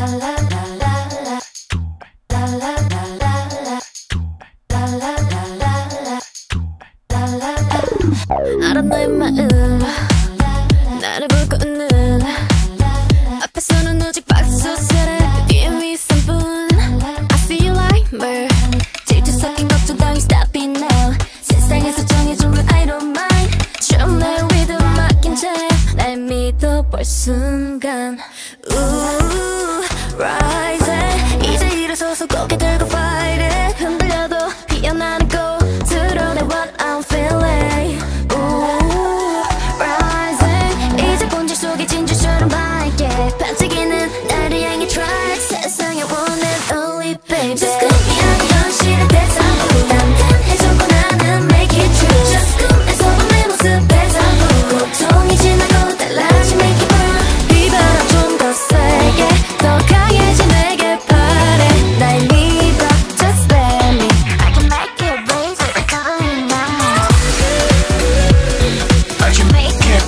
알아 너의 마음 나를 보고 웃는 앞에서는 오직 박수스레 뒤에 위선뿐 I see you like bird 질투 섞인 걱정 따윈 stop it now 세상에서 정해준 룰 I don't mind 좀 내 리듬 맡긴 채 날 믿어볼 순간 Ooh, rising 이제 일어서서 고개 들고 fight it 흔들려도 피어나는 꽃 드러내 what I'm feeling Ooh, rising 이제 본질 속에 진주처럼 밝게 반짝이는 나를 향해 try 세상의 one and only baby Just 꿈이야 현실의 대상으로 단단해졌고 나는 make it true Just 꿈에서 내 모습에 자꾸 고통이 지나고 달라진 make it burn 비바람 좀 더 세게 더 강해진 내게 바래 날 믿어 just let me I can make it raise every time now I can make it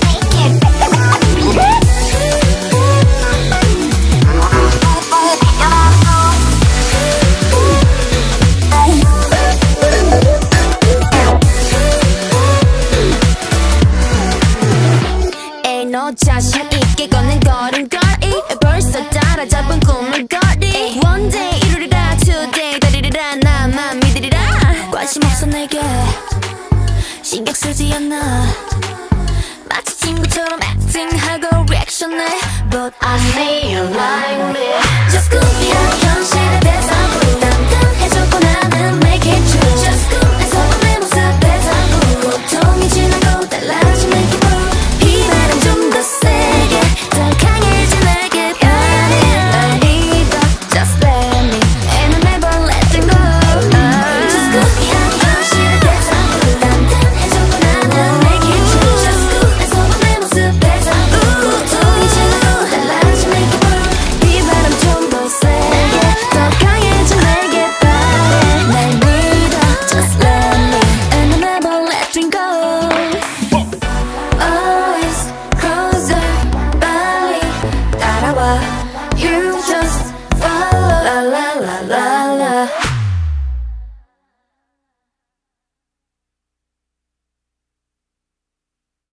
Ain't no 자신 있게 걷는 걸음걸이 벌써 따라잡은 꿈을 거리 One day 이루리라 today 다리리라 나만 믿으리라 관심 없어 내게 신경 쓰지 않아 마치 친구처럼 acting하고 reaction해 But I see you like me Just 꿈이야 현실의 대상으로 단단해졌고 나는 make it true Just 꿈에서 내 모습에 자꾸 고통이 지나고 달라진 make it burn 비바람 좀 더 세게 더 강해진 내게 바래 날 믿어 just let me And I never let them go Just 꿈이야 현실의 대상으로 단단해졌고 나는 make it true Just 꿈에서 내 모습에 자꾸 고통이 지나고 달라진 make it burn 비바람 좀 더 세게 더 강해진 내게 바래 날 믿어 just let me And I never let them go Always closer 빨리 따라와 You just follow la la